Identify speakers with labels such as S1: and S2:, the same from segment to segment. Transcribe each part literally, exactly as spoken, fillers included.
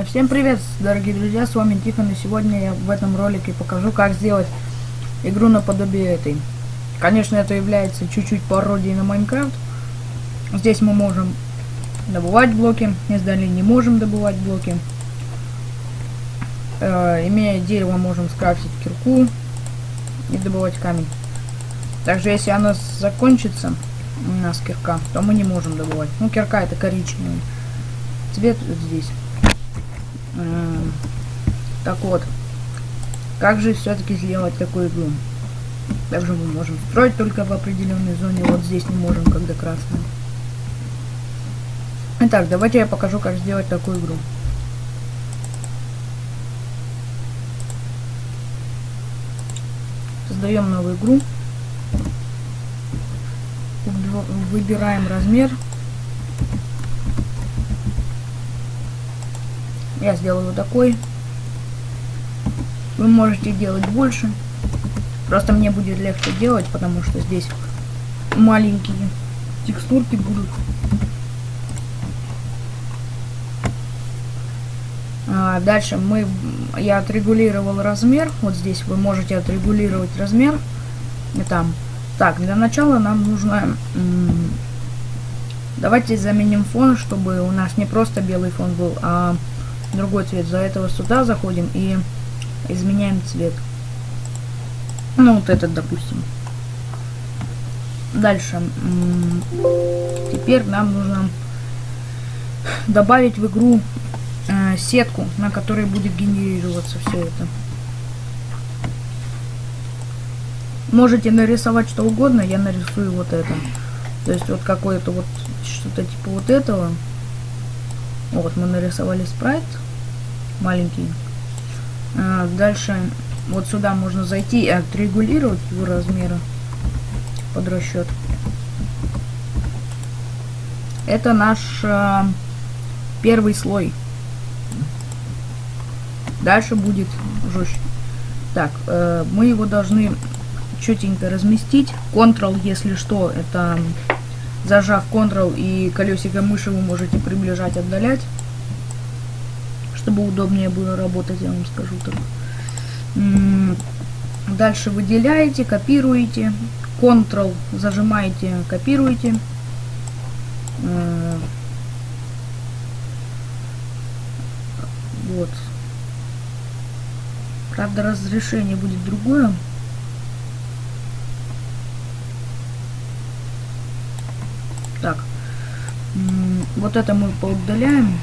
S1: Всем привет, дорогие друзья, с вами Тихон, и сегодня я в этом ролике покажу, как сделать игру наподобие этой. Конечно, это является чуть-чуть пародией на Майнкрафт. Здесь мы можем добывать блоки, если не можем добывать блоки. Э, имея дерево, можем скрафтить кирку и добывать камень. Также, если оно закончится, у нас кирка, то мы не можем добывать. Ну, кирка это коричневый цвет вот здесь. Так вот, как же все-таки сделать такую игру? Также мы можем строить только в определенной зоне, вот здесь не можем, когда красная. Итак, давайте я покажу, как сделать такую игру. Создаем новую игру. Выбираем размер. Я сделаю вот такой. Вы можете делать больше. Просто мне будет легче делать, потому что здесь маленькие текстурки будут. А дальше мы, я отрегулировал размер. Вот здесь вы можете отрегулировать размер. И там. Так, для начала нам нужно... Давайте заменим фон, чтобы у нас не просто белый фон был, а другой цвет. За этого сюда заходим и изменяем цвет. Ну, вот этот, допустим. Дальше. Теперь нам нужно добавить в игру э, сетку, на которой будет генерироваться все это. Можете нарисовать что угодно, я нарисую вот это. То есть вот какое-то вот что-то типа вот этого. Вот мы нарисовали спрайт маленький. А, дальше вот сюда можно зайти и отрегулировать его размеры под расчет. Это наш а, первый слой. Дальше будет жестче. Так, э, мы его должны четенько разместить. Ctrl, если что, это зажав Ctrl и колесико мыши вы можете приближать, отдалять, чтобы удобнее было работать, я вам скажу так. Дальше выделяете, копируете, Ctrl зажимаете, копируете. Вот. Правда, разрешение будет другое. Так, вот это мы поудаляем.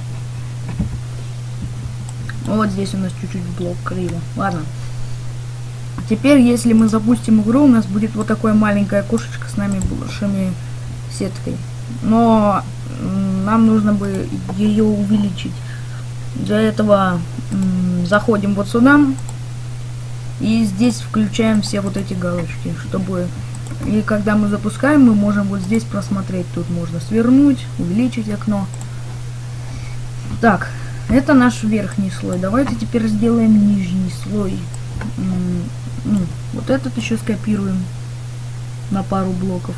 S1: Вот здесь у нас чуть-чуть блок криво. Ладно. Теперь, если мы запустим игру, у нас будет вот такое маленькое окошечко с нами большими сеткой. Но нам нужно бы ее увеличить. Для этого заходим вот сюда. И здесь включаем все вот эти галочки, чтобы... И когда мы запускаем, мы можем вот здесь просмотреть. Тут можно свернуть, увеличить окно. Так, это наш верхний слой. Давайте теперь сделаем нижний слой. Ну, вот этот еще скопируем на пару блоков.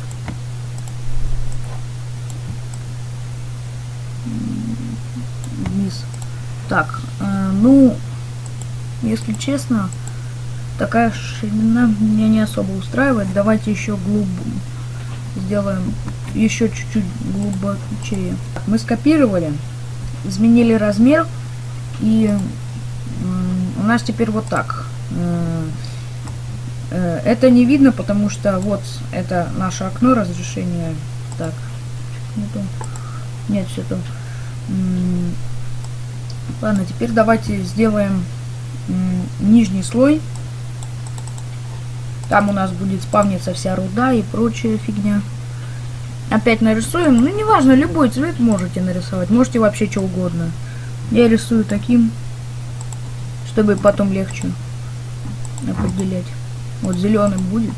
S1: Вниз. Так, э, ну, если честно... Такая ширина меня не особо устраивает. Давайте еще глуб сделаем еще чуть-чуть глубоче. Мы скопировали, изменили размер, и у нас теперь вот так. Это не видно, потому что вот это наше окно разрешения. Так, нет, все то. Ладно, теперь давайте сделаем нижний слой. Там у нас будет спавниться вся руда и прочая фигня. Опять нарисуем. Ну, неважно, любой цвет можете нарисовать. Можете вообще что угодно. Я рисую таким, чтобы потом легче определять. Вот зеленым будет.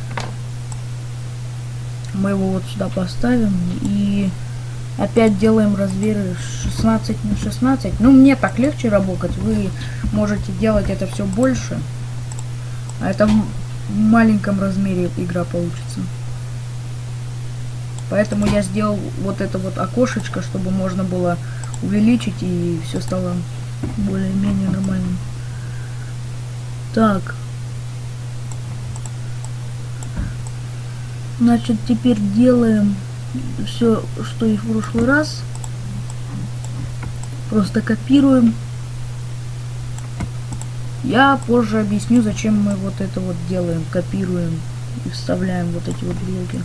S1: Мы его вот сюда поставим. И опять делаем размеры шестнадцать на шестнадцать. Ну, мне так легче работать. Вы можете делать это все больше. А это... в маленьком размере игра получится. Поэтому я сделал вот это вот окошечко, чтобы можно было увеличить и все стало более-менее нормальным. Так. Значит, теперь делаем все, что и в прошлый раз. Просто копируем. Я позже объясню, зачем мы вот это вот делаем, копируем и вставляем вот эти вот блоки.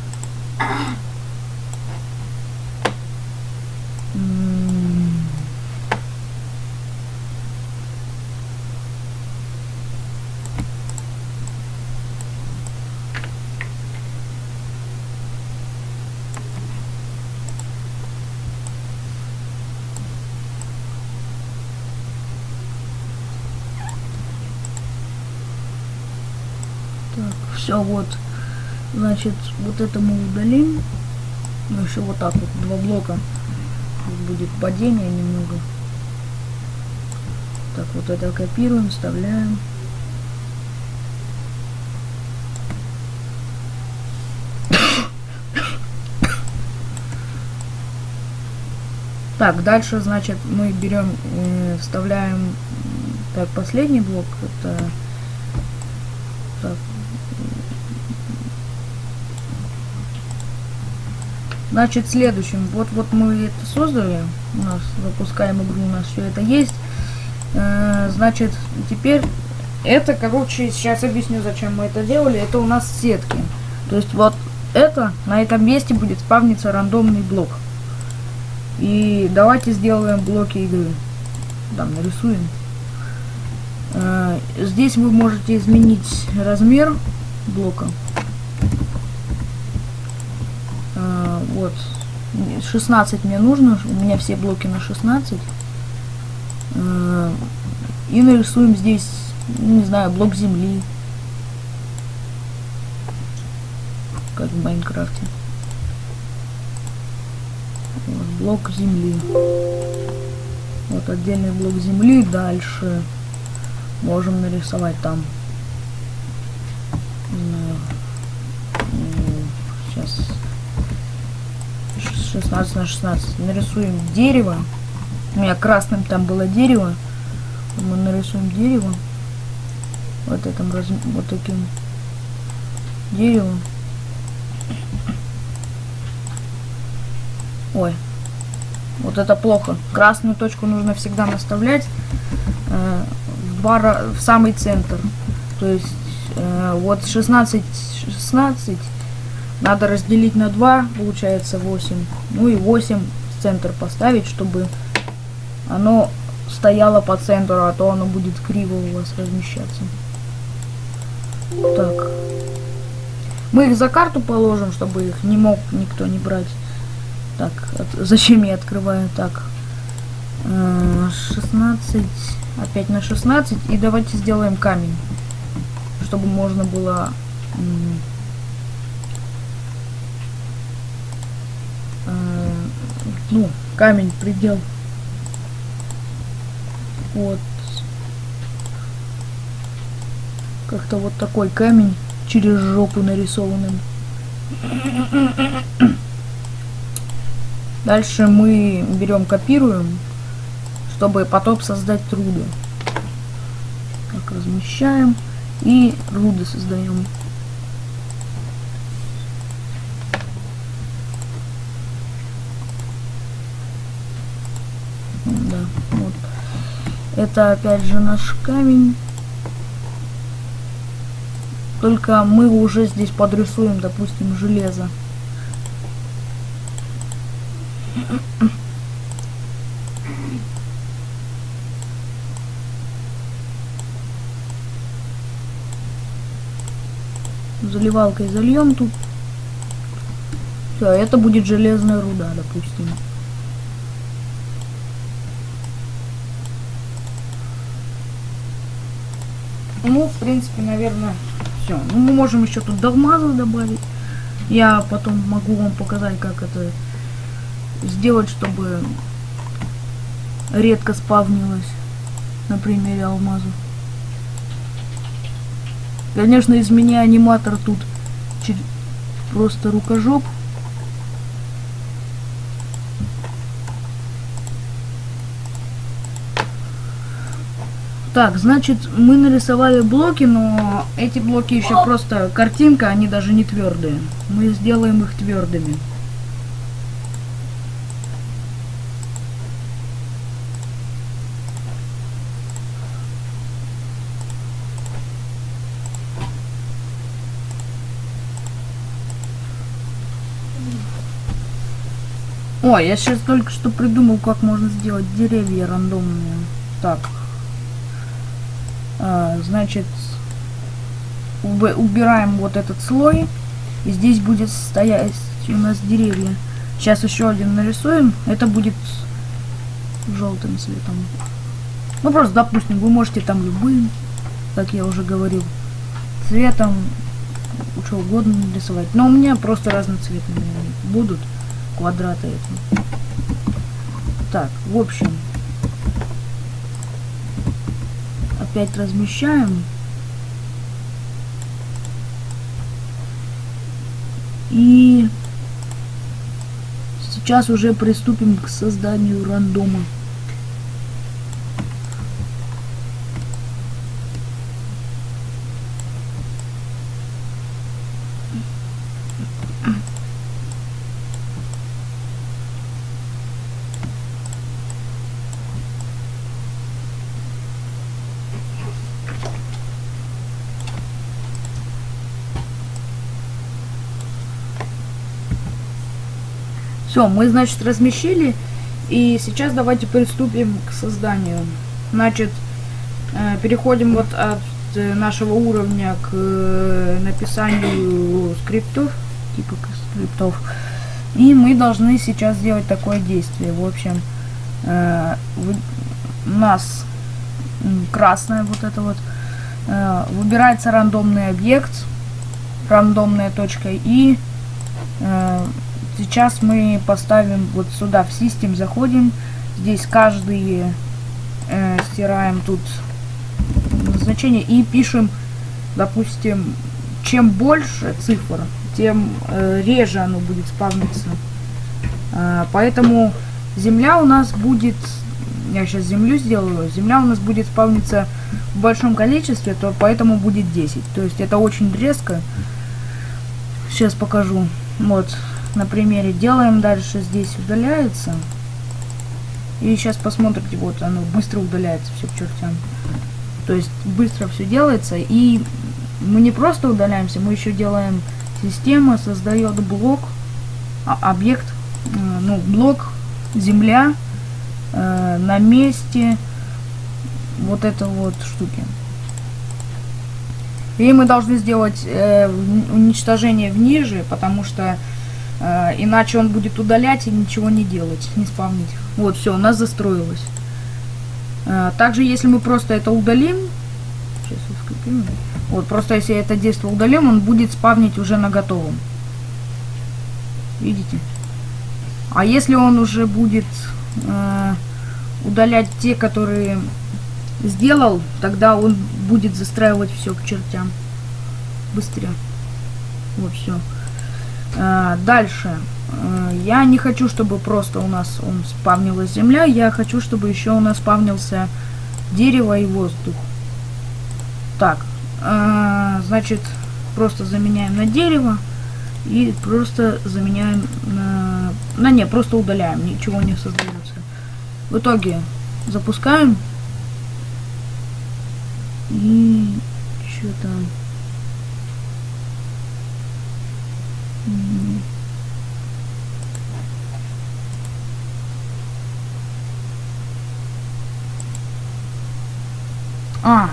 S1: Так, все, вот, значит, вот это мы удалим. Ну, еще вот так вот, два блока. Тут будет падение немного. Так, вот это копируем, вставляем. Так, дальше, значит, мы берем, э, вставляем, так, последний блок, это, так, значит, следующим, вот, вот мы это создали, у нас, запускаем игру, у нас все это есть, э, значит, теперь, это, короче, сейчас объясню, зачем мы это делали, это у нас сетки, то есть, вот, это, на этом месте будет спавниться рандомный блок. И давайте сделаем блоки игры. Там нарисуем. Э, здесь вы можете изменить размер блока. Э, вот. шестнадцать мне нужно. У меня все блоки на шестнадцать. Э, и нарисуем здесь, не знаю, блок земли. Как в Майнкрафте. Блок земли. Вот отдельный блок земли. Дальше можем нарисовать там. Не знаю. Сейчас шестнадцать на шестнадцать. Нарисуем дерево. У меня красным там было дерево. Мы нарисуем дерево. Вот этим раз... вот таким деревом. Ой. Вот это плохо. Красную точку нужно всегда наставлять э, в, два, в самый центр. То есть э, вот шестнадцать, шестнадцать надо разделить на два, получается восемь. Ну и восемь в центр поставить, чтобы оно стояло по центру, а то оно будет криво у вас размещаться. Так. Мы их за карту положим, чтобы их не мог никто не брать. Так, от, зачем я открываю? Так, э, шестнадцать, опять на шестнадцать, и давайте сделаем камень, чтобы можно было э, ну, камень, предел. Вот. Как-то вот такой камень через жопу нарисованным. Дальше мы берем, копируем, чтобы потом создать руды. Так, размещаем и руды создаем. Да, вот. Это опять же наш камень. Только мы уже здесь подрисуем, допустим, железо. Заливалкой зальем тут. Все, это будет железная руда, допустим. Ну, в принципе, наверное, все. Ну, мы можем еще тут алмазов добавить. Я потом могу вам показать, как это сделать, чтобы редко спавнилось на примере алмазов. Конечно, из меня аниматор тут просто рукожоп. Так, значит, мы нарисовали блоки, но эти блоки еще просто картинка, они даже не твердые. Мы сделаем их твердыми. О, я сейчас только что придумал, как можно сделать деревья рандомные. Так. А, значит, убираем вот этот слой. И здесь будет стоять у нас деревья. Сейчас еще один нарисуем. Это будет желтым цветом. Ну, просто, допустим, вы можете там любым, как я уже говорил, цветом, что угодно нарисовать. Но у меня просто разноцветными будут квадраты эти. Так, в общем, опять размещаем. И сейчас уже приступим к созданию рандома. Все, мы, значит, размещили, и сейчас давайте приступим к созданию. Значит, э, переходим вот от э, нашего уровня к э, написанию скриптов, типа скриптов, и мы должны сейчас сделать такое действие. В общем, э, вы, у нас красное вот это вот, э, выбирается рандомный объект, рандомная точка и э, сейчас мы поставим вот сюда в систем, заходим, здесь каждый э, стираем тут значение и пишем, допустим, чем больше цифр, тем э, реже оно будет спавниться. Э, поэтому земля у нас будет, я сейчас землю сделаю, земля у нас будет спавниться в большом количестве, то поэтому будет десять. То есть это очень резко. Сейчас покажу. Вот. На примере делаем дальше, здесь удаляется. И сейчас посмотрите, вот оно быстро удаляется все к чертям. То есть быстро все делается. И мы не просто удаляемся, мы еще делаем, система создает блок, а, объект, э, ну, блок, земля, э, на месте вот это вот штуки. И мы должны сделать э, уничтожение в ниже, потому что Uh, иначе он будет удалять и ничего не делать, не спавнить. Вот, все, у нас застроилось. Uh, также, если мы просто это удалим, сейчас я скопирую. Вот, просто если это действие удалим, он будет спавнить уже на готовом. Видите? А если он уже будет uh, удалять те, которые сделал, тогда он будет застраивать все к чертям. Быстрее. Вот, все. Uh, дальше. Uh, я не хочу, чтобы просто у нас он спавнилась земля. Я хочу, чтобы еще у нас спавнился дерево и воздух. Так. Uh, значит, просто заменяем на дерево. И просто заменяем на... На не, просто удаляем. Ничего не создается. В итоге запускаем. И... Что-то... А,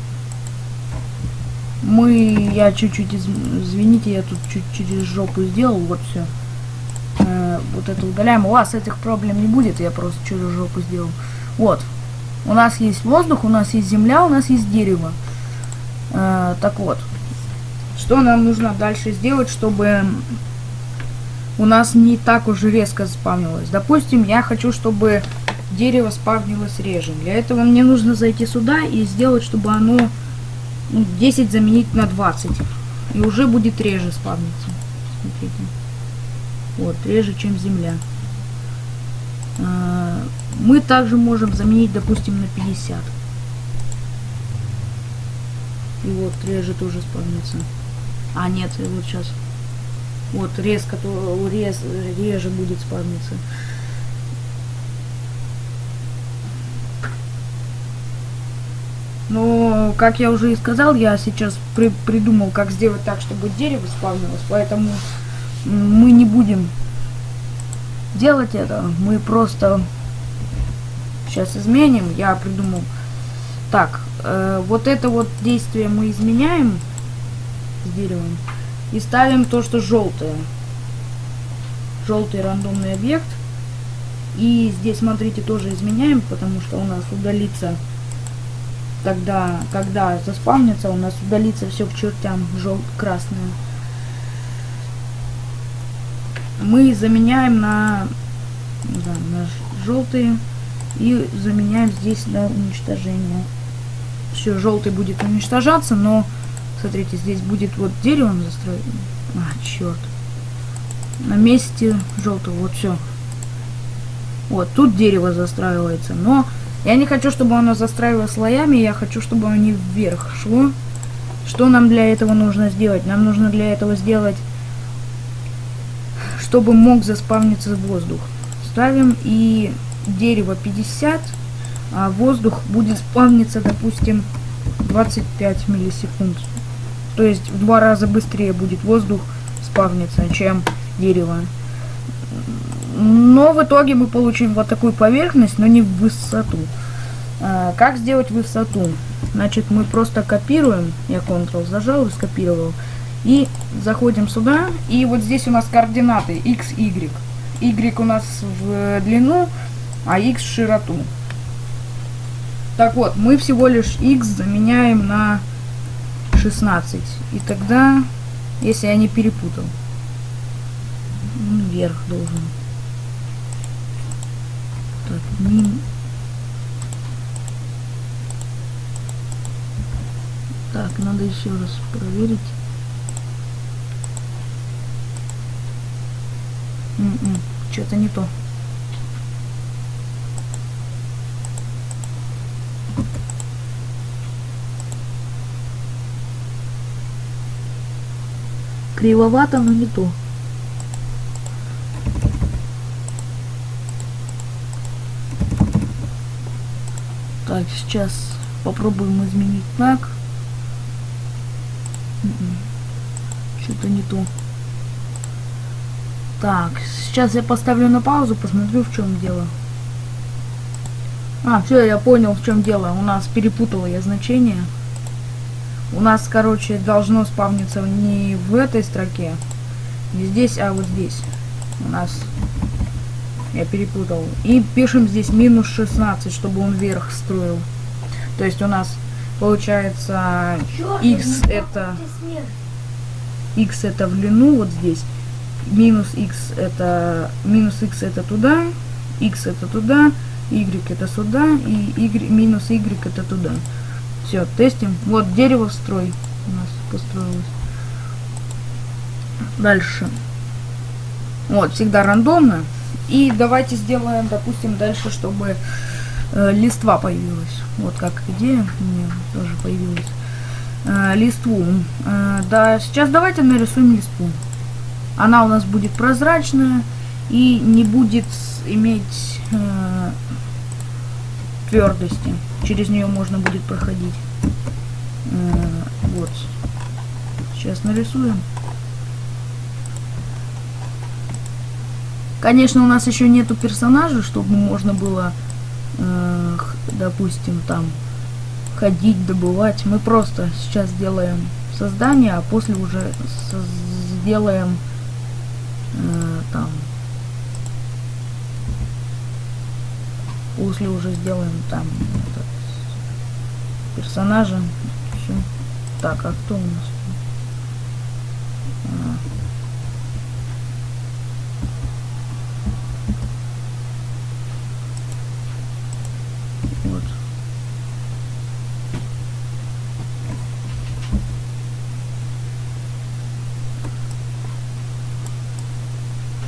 S1: мы, я чуть-чуть, из, извините, я тут чуть через жопу сделал, вот все. Э, вот это удаляем. У вас этих проблем не будет, я просто через жопу сделал. Вот, у нас есть воздух, у нас есть земля, у нас есть дерево. Э, так вот, что нам нужно дальше сделать, чтобы у нас не так уже резко спавнилось? Допустим, я хочу, чтобы дерево спавнилось реже. Для этого мне нужно зайти сюда и сделать, чтобы оно, ну, десять заменить на двадцать. И уже будет реже спавниться. Смотрите. Вот, реже, чем земля. Мы также можем заменить, допустим, на пятьдесят. И вот реже тоже спавнится. А нет, вот сейчас. Вот рез, который рез, реже будет спавниться. Но, как я уже и сказал, я сейчас при придумал, как сделать так, чтобы дерево спавнилось. Поэтому мы не будем делать это. Мы просто сейчас изменим. Я придумал. Так, э, вот это вот действие мы изменяем с деревом. И ставим то, что желтое. Желтый рандомный объект. И здесь, смотрите, тоже изменяем, потому что у нас удалится, тогда, когда заспавнится, у нас удалится все к чертям желто-красное. Мы заменяем на, да, на желтые и заменяем здесь на уничтожение. Все, желтый будет уничтожаться, но смотрите, здесь будет вот дерево застроено. А, черт. На месте желтого, вот все. Вот, тут дерево застраивается, но я не хочу, чтобы оно застраивалось слоями, я хочу, чтобы оно вверх шло. Что нам для этого нужно сделать? Нам нужно для этого сделать, чтобы мог заспавниться воздух. Ставим и дерево пятьдесят, а воздух будет спавниться, допустим, двадцать пять миллисекунд. То есть в два раза быстрее будет воздух спавниться, чем дерево. Но в итоге мы получим вот такую поверхность, но не в высоту. А, как сделать высоту? Значит, мы просто копируем. Я Ctrl зажал и скопировал. И заходим сюда. И вот здесь у нас координаты X, Y. Y у нас в длину, а X в широту. Так вот, мы всего лишь X заменяем на шестнадцать. И тогда, если я не перепутал, вверх должен. Так, мин. Так, надо еще раз проверить. М-м, что-то не то. Кривовато, но не то. Так, сейчас попробуем изменить так. Что-то не то. Так, сейчас я поставлю на паузу, посмотрю, в чем дело. А, все, я понял, в чем дело. У нас перепутала я значение. У нас, короче, должно спавниться не в этой строке, не здесь, а вот здесь. У нас... Я перепутал. И пишем здесь минус шестнадцать, чтобы он вверх строил. То есть у нас получается x это x это в длину вот здесь, минус x это минус x это туда, x это туда, y это сюда и y минус y это туда. Все, тестим. Вот дерево в строй у нас построилось. Дальше. Вот, всегда рандомно. И давайте сделаем, допустим, дальше, чтобы э, листва появилась. Вот как идея у меня тоже появилась. Э, листву. Э, да, сейчас давайте нарисуем листву. Она у нас будет прозрачная и не будет иметь э, твердости. Через нее можно будет проходить. Э, вот. Сейчас нарисуем. Конечно, у нас еще нету персонажа, чтобы можно было, э, допустим, там ходить, добывать. Мы просто сейчас сделаем создание, а после уже сделаем э, там. После уже сделаем там этот, персонажа. Все. Так, а кто у нас? А. Вот.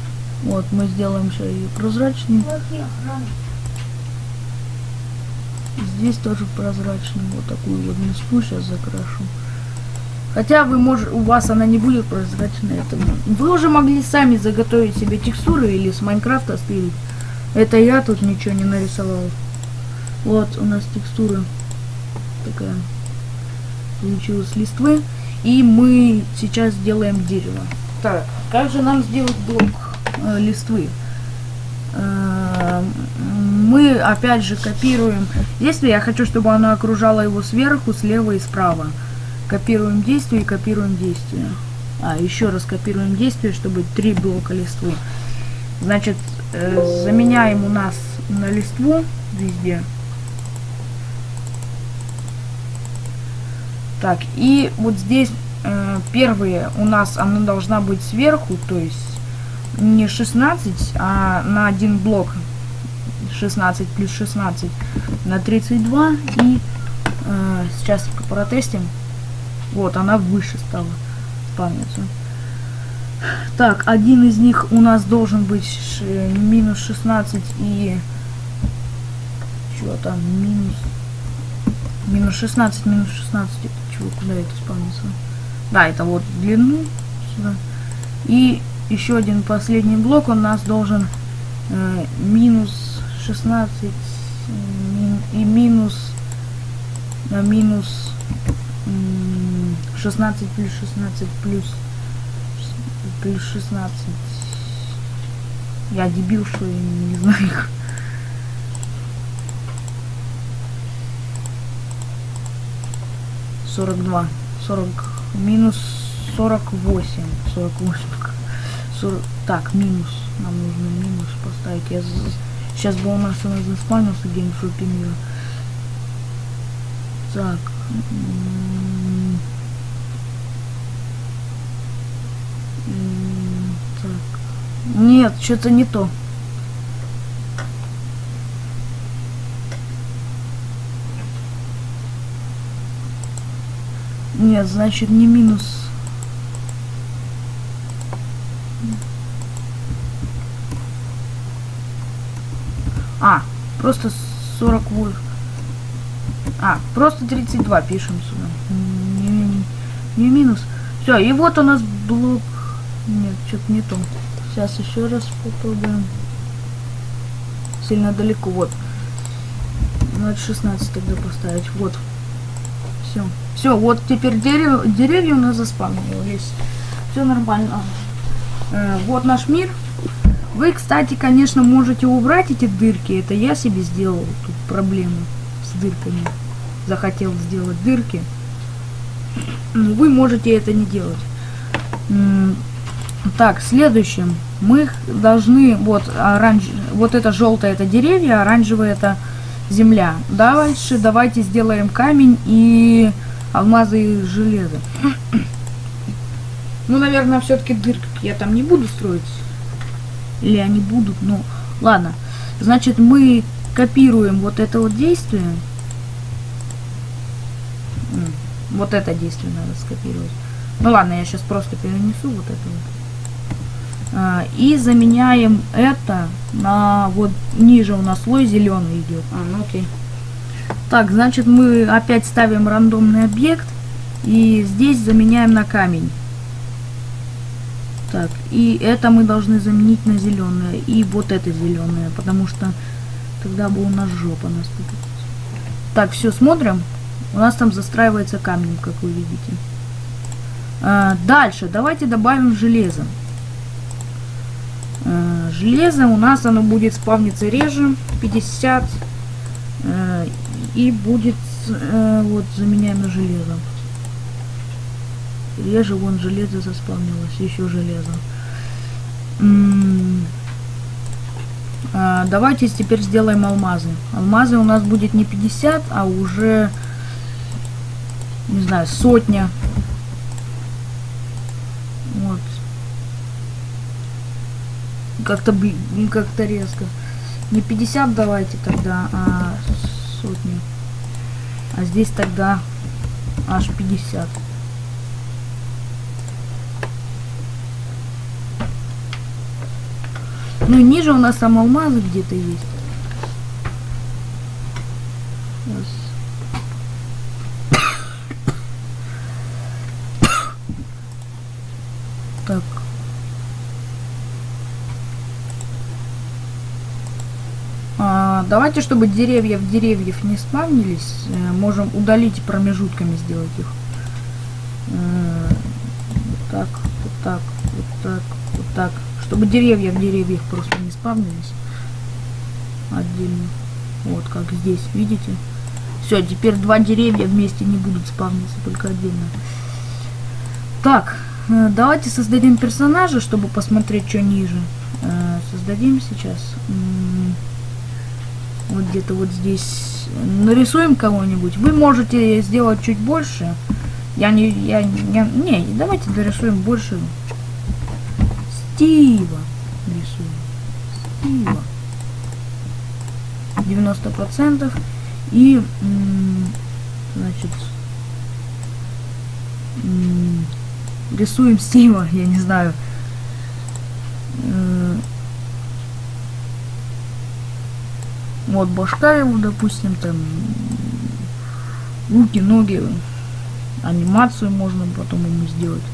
S1: Вот мы сделаем все и прозрачный. Здесь тоже прозрачный. Вот такую вот листву сейчас закрашу. Хотя вы можете, у вас она не будет прозрачной. Это, вы уже могли сами заготовить себе текстуры или с Майнкрафта стырить. Это я тут ничего не нарисовал. Вот у нас текстура такая получилась листвы. И мы сейчас сделаем дерево. Так, как же нам сделать блок э, листвы? Э, мы опять же копируем действие. Я хочу, чтобы оно окружало его сверху, слева и справа. Копируем действие и копируем действие. А, еще раз копируем действие, чтобы три блока листвы. Значит, э, заменяем у нас на листву везде. Так, и вот здесь э, первые у нас она должна быть сверху, то есть не шестнадцать, а на один блок шестнадцать плюс шестнадцать на тридцать два. И э, сейчас протестим. Вот, она выше стала спавниться. Так, один из них у нас должен быть минус шестнадцать и... Чего там? Минус... Минус шестнадцать, минус шестнадцать. Это чего? Куда это спавнится? Да, это вот в длину. Сюда. И еще один последний блок у нас должен э, минус шестнадцать мин, и минус... На минус... шестнадцать плюс шестнадцать плюс плюс шестнадцать. Я дебил, что я не знаю их. сорок два. сорок минус сорок восемь. сорок восемь. сорок, так, минус. Нам нужно минус поставить. Я сейчас бы у нас она заспавнился где-нибудь в жопе мира. Так. Так. Нет, что-то не то. Нет, значит не минус. А, просто сорок восемь. А, просто тридцать два пишем сюда. Не, не, не минус. Все, и вот у нас блок. Нет, что-то не то. Сейчас еще раз попробуем. Сильно далеко. Вот. Надо шестнадцать тогда поставить. Вот. Все. Все, вот теперь деревья, деревья у нас заспавнились. Все нормально. Э, вот наш мир. Вы, кстати, конечно, можете убрать эти дырки. Это я себе сделал. Тут проблемы с дырками. Захотел сделать дырки. Но вы можете это не делать. Так, следующим мы должны, вот оранж, вот это желтое это деревья, оранжевое это земля. Дальше давайте сделаем камень и алмазы и железо. Ну, наверное, все-таки дырки я там не буду строить. Или они будут, ну, ладно. Значит, мы копируем вот это вот действие. Вот это действие надо скопировать. Ну ладно, я сейчас просто перенесу вот это вот. А, и заменяем это на вот ниже у нас слой зеленый идет. А, ну окей. Так, значит мы опять ставим рандомный объект и здесь заменяем на камень. Так, и это мы должны заменить на зеленое. И вот это зеленое, потому что тогда бы у нас жопа наступит. Так, все, смотрим. У нас там застраивается камнем, как вы видите. А, дальше давайте добавим железо. А, железо у нас оно будет спавниться реже. пятьдесят. А, и будет... А, вот, заменяем на железо. Реже, вон, железо заспавнилось. Еще железо. М-м- а, давайте теперь сделаем алмазы. Алмазы у нас будет не пятьдесят, а уже... Не знаю, сотня. Вот. Как-то как-то резко. Не пятьдесят давайте тогда, а сотня. А здесь тогда аж пятьдесят. Ну и ниже у нас там алмазы где-то есть. Сейчас. Так. А, давайте, чтобы деревья в деревьев не спавнились, можем удалить промежутками, сделать их. А, вот так, вот так, вот так, вот так. Чтобы деревья в деревьях просто не спавнились отдельно. Вот как здесь, видите? Все, теперь два деревья вместе не будут спавниться, только отдельно. Так, давайте создадим персонажа, чтобы посмотреть, что ниже. Создадим сейчас. Вот где-то вот здесь нарисуем кого-нибудь. Вы можете сделать чуть больше. Я не, я, я, не, давайте дорисуем больше. Стива рисуем. Стива. девяносто процентов. И, значит, рисуем Стива, я не знаю. Вот башка его, допустим, там руки, ноги, анимацию можно потом ему сделать.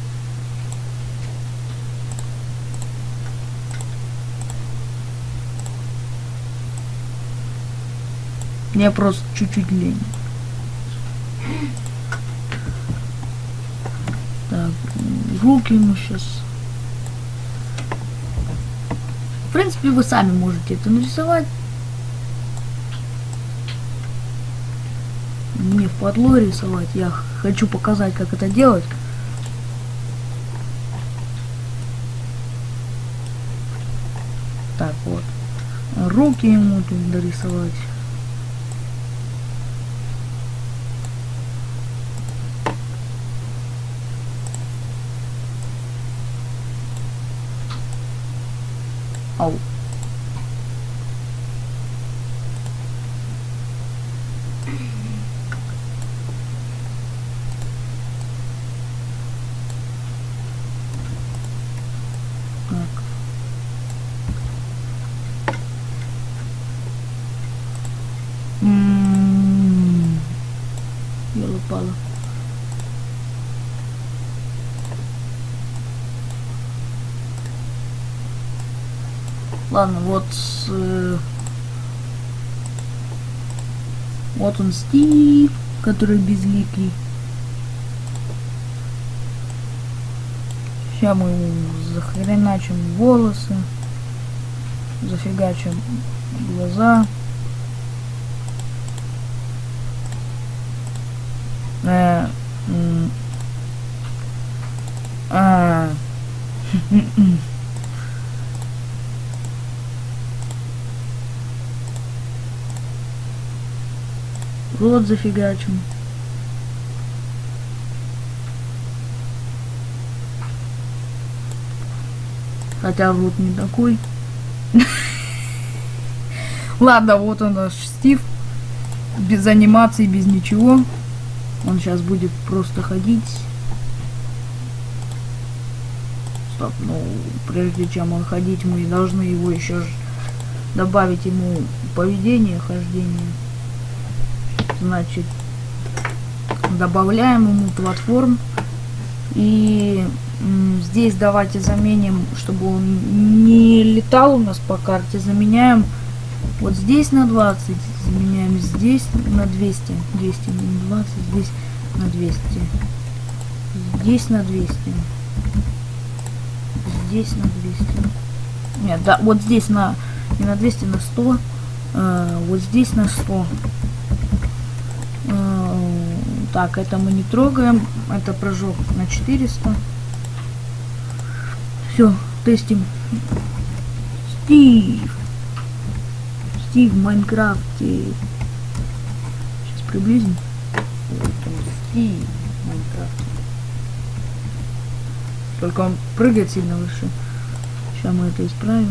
S1: Мне просто чуть-чуть лень. Так, руки ему сейчас. В принципе, вы сами можете это нарисовать. Мне впадло рисовать. Я хочу показать, как это делать. Так, вот. Руки ему тут дорисовать. Ау. Так. М-м-м. Ёлопало. Ладно, вот э, вот он Стив, который безликий. Сейчас мы захреначим волосы, зафигачим глаза. Э, а, рот зафигачим. Хотя рот не такой. Ладно, вот он наш Стив. Без анимации, без ничего. Он сейчас будет просто ходить. Стоп, ну, прежде чем он ходить, мы должны его еще добавить ему поведение, хождение. Значит, добавляем ему платформ. И здесь давайте заменим, чтобы он не летал у нас по карте. Заменяем вот здесь на двадцать. Заменяем здесь на двести. двести на двадцать. Здесь на двести. Здесь на двести. Здесь на двести. Нет, да, вот здесь на не на двести, на сто. А, вот здесь на сто. Так, это мы не трогаем. Это прыжок на четыреста. Все, тестим. Стив. Стив в Майнкрафте. Сейчас приблизим. Вот он, Стив в Майнкрафте. Только он прыгает сильно выше. Сейчас мы это исправим.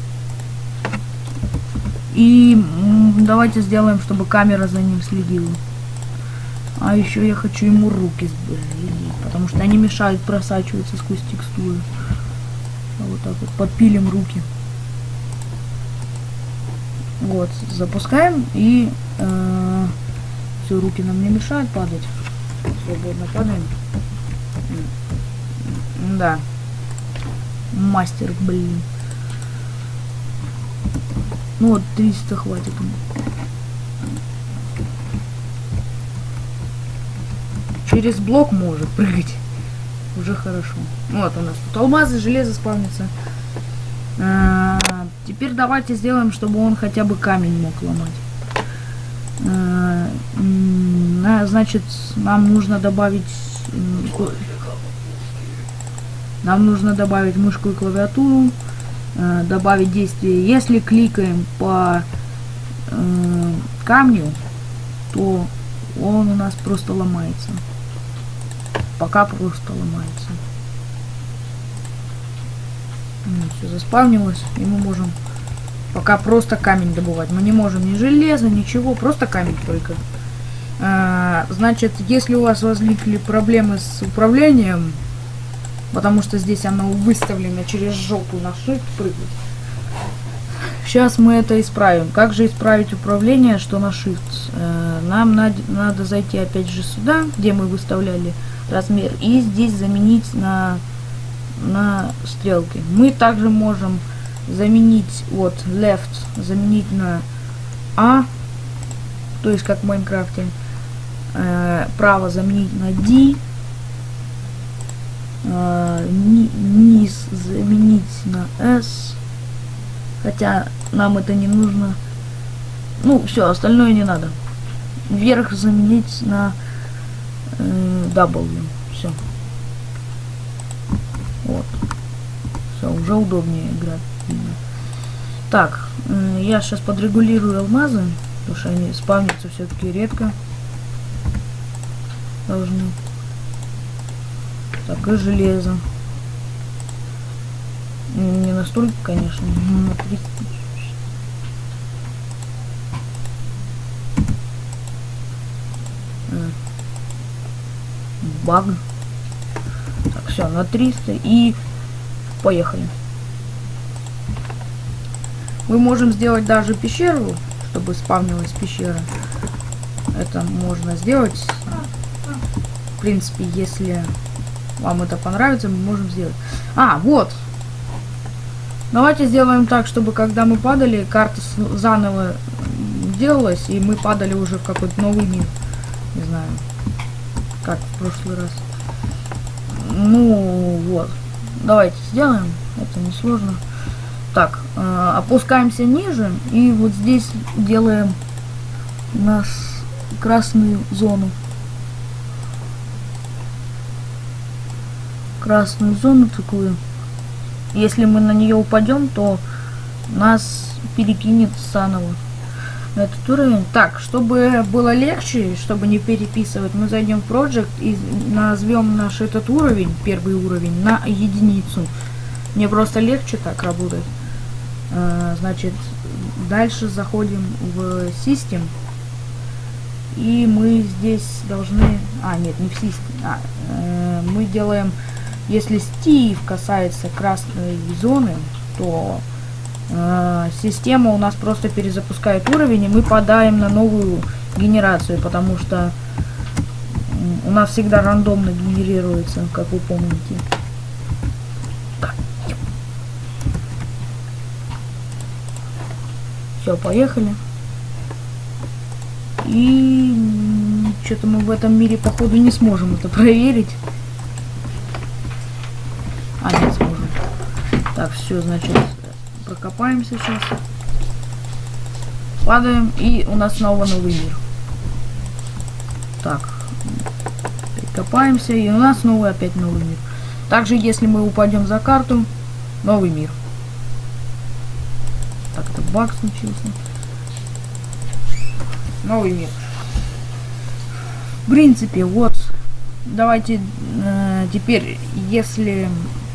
S1: И давайте сделаем, чтобы камера за ним следила. А еще я хочу ему руки сбрить, потому что они мешают просачиваться сквозь текстуры. А вот так вот подпилим руки. Вот, запускаем и э, все, руки нам не мешают падать. Свободно падаем. Да. Мастер, блин. Ну вот триста хватит. Через блок может прыгать. Уже хорошо. Вот у нас тут алмазы, железо спавнится. А, теперь давайте сделаем, чтобы он хотя бы камень мог ломать. А, на, значит, нам нужно добавить... Нам нужно добавить мышку и клавиатуру. А, добавить действие. Если кликаем по а, камню, то он у нас просто ломается. Пока просто ломается. Все заспавнилось, и мы можем пока просто камень добывать. Мы не можем ни железа, ничего, просто камень только. А, значит, если у вас возникли проблемы с управлением, потому что здесь оно выставлено через жопу на shift прыгать, сейчас мы это исправим. Как же исправить управление, что на shift? А, нам над надо зайти опять же сюда, где мы выставляли размер, и здесь заменить на на стрелки. Мы также можем заменить вот left заменить на A, то есть как в Майнкрафте. Э, право заменить на D, э, ни, низ заменить на S, хотя нам это не нужно. Ну все, остальное не надо. Вверх заменить на э, W. Все. Вот. Все, уже удобнее играть. Так, э, я сейчас подрегулирую алмазы, потому что они спавнятся все-таки редко. Должны. Так, и железо. Не настолько, конечно, но на тридцать. Баг. Так, все, на триста и поехали. Мы можем сделать даже пещеру, чтобы спавнилась пещера. Это можно сделать. В принципе, если вам это понравится, мы можем сделать. А, вот. Давайте сделаем так, чтобы когда мы падали, карта заново делалась, и мы падали уже в какой-то новый мир. Не знаю, как в прошлый раз. Ну, вот. Давайте сделаем. Это несложно. Так, э, опускаемся ниже. И вот здесь делаем у нас красную зону. Красную зону такую. Если мы на нее упадем, то нас перекинет заново на этот уровень. Так, чтобы было легче, чтобы не переписывать, мы зайдем в Project и назовем наш этот уровень, первый уровень, на единицу. Мне просто легче так работать. А, значит, дальше заходим в System. И мы здесь должны... А, нет, не в System. А, э, мы делаем... Если Steve касается красной зоны, то э, система у нас просто перезапускает уровень, и мы падаем на новую генерацию, потому что у нас всегда рандомно генерируется, как вы помните. Так. Все, поехали. И что-то мы в этом мире, походу, не сможем это проверить. А, нет, сможем. Так, все, значит, прокопаемся сейчас. Падаем, и у нас снова новый мир. Так, прикопаемся, и у нас снова опять новый мир. Также, если мы упадем за карту, новый мир. Так, это баг случился. Новый мир. В принципе, вот. Давайте э, теперь, если...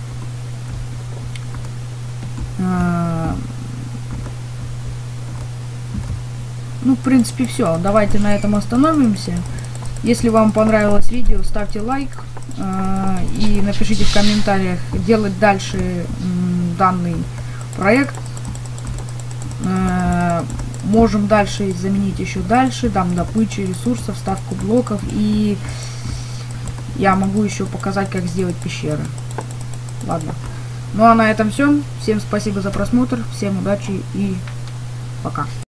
S1: Ну, в принципе, все. Давайте на этом остановимся. Если вам понравилось видео, ставьте лайк э, и напишите в комментариях, делать дальше э, данный проект. Э, можем дальше заменить еще дальше, там добычи ресурсов, ставку блоков, и я могу еще показать, как сделать пещеры. Ладно. Ну а на этом все. Всем спасибо за просмотр, всем удачи и пока.